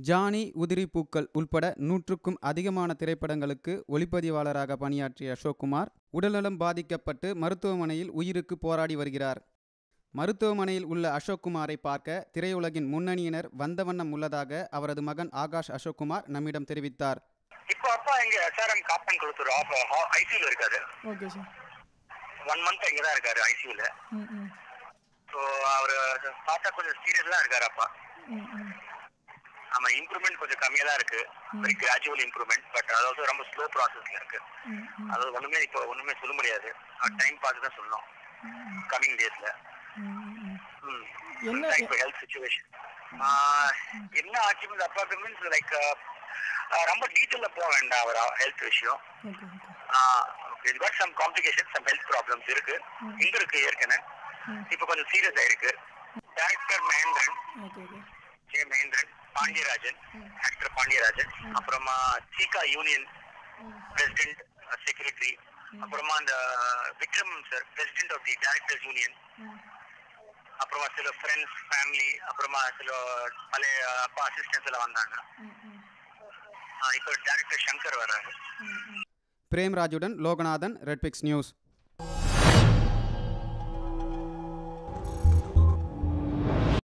Johnny, உதிரி பூக்கள் உள்பட 100க்கும் அதிகமான திரைப்படங்களுக்கு ஒளிப்பதிவாளராக பணியாற்றிய அசோக்குமார் உடல்நலம் பாதிக்கப்பட்டு மருத்துவமனையில் உயிருக்கு போராடி வருகிறார். மருத்துவமனையில் உள்ள அசோக்குமாரை பார்க்க திரையுலகின் முன்னணியினர் வந்த வண்ணம் உள்ளதாக அவரது மகன் ஆகாஷ் அசோக்குமார் நம்மிடம் தெரிவித்தார். இப்போ அப்பா இங்க SRM காப்பன் கொடுத்துரு ஐசியூல இருக்காரு. Okay sir. 1 மந்த் இங்க தான் இருக்காரு ஐசியூல. ஸோ அவர் பார்த்தா கொஞ்சம் சீரியஸா இருக்காரு அப்பா. ஆமா, இம்ப்ரூவ்மெண்ட் கொஞ்சம் கம்மியா தான் இருக்கு. Very gradual improvement. பட் அது வந்து ரொம்ப ஸ்லோ ப்ராசஸ்ல இருக்கு. அது ஒண்ணுமே சொல்ல முடியாது. டைம் பார்த்து தான் சொல்லணும் கமிங் டேஸ்ல. இப்போ ஹெல்த் சிச்சுவேஷன் என்ன ஆச்சு அப்பாவுக்கு மீன்ஸ் லைக் ரொம்ப டீட்டெயில போக வேண்டாம் அவர் ஹெல்த் விஷயம். Some complication, some health problems இருக்கு. இங்க இருக்கு ஏற்கனவே. இப்போ கொஞ்சம் சீரியஸ் ஆயிருக்கு. டைரக்டர் மகேந்திரன், பாண்டியராஜன், ஆக்டர் பாண்டியராஜன், அப்புறமா சீகா யூனியன் பிரசிடென்ட் செக்ரட்டரி, அப்புறமா அந்த Vikram sir president of the directors union, அப்புறமா சில ஃப்ரெண்ட்ஸ் ஃபேமிலி, அப்புறமா சில பழைய அப்பா அசிஸ்டன்ஸ் எல்லாம் வந்தாங்க. இப்போ டைரக்டர் சங்கர் வர்றாரு. பிரேம்ராஜுடன் லோகநாதன், ரெட்பிக்ஸ் நியூஸ்.